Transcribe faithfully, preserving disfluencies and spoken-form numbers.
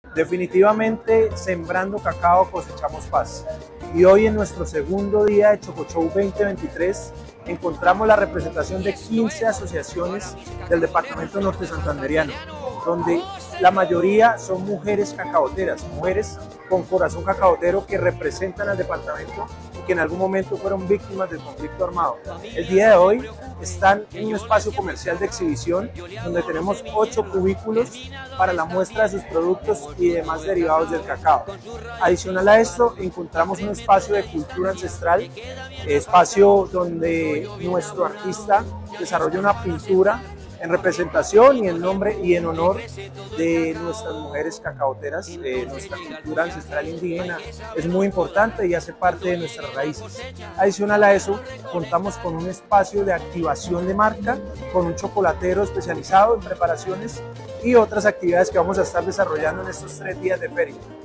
Definitivamente, sembrando cacao cosechamos paz. Y hoy en nuestro segundo día de Chocoshow veinte veintitrés encontramos la representación de quince asociaciones del departamento norte santanderiano, donde la mayoría son mujeres cacaoteras, mujeres con corazón cacaotero que representan al departamento y que en algún momento fueron víctimas del conflicto armado. El día de hoy están en un espacio comercial de exhibición donde tenemos ocho cubículos para la muestra de sus productos y demás derivados del cacao. Adicional a esto, encontramos un espacio de cultura ancestral, espacio donde nuestro artista desarrolla una pintura en representación y en nombre y en honor de nuestras mujeres cacaoteras. Eh, nuestra cultura ancestral indígena es muy importante y hace parte de nuestras raíces. Adicional a eso, contamos con un espacio de activación de marca, con un chocolatero especializado en preparaciones y otras actividades que vamos a estar desarrollando en estos tres días de feria.